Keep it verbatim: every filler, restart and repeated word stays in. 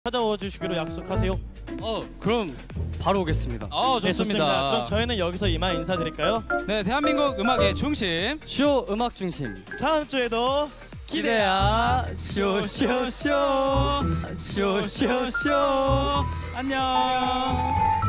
찾아와 주시기로 약속하세요. 어, 그럼 바로 오겠습니다. 어, 좋습니다. 네, 좋습니다. 그럼 저희는 여기서 이만 인사드릴까요? 네, 대한민국 음악의 중심 쇼 음악 중심 다음 주에도 기대야 쇼쇼쇼 쇼쇼쇼 안녕.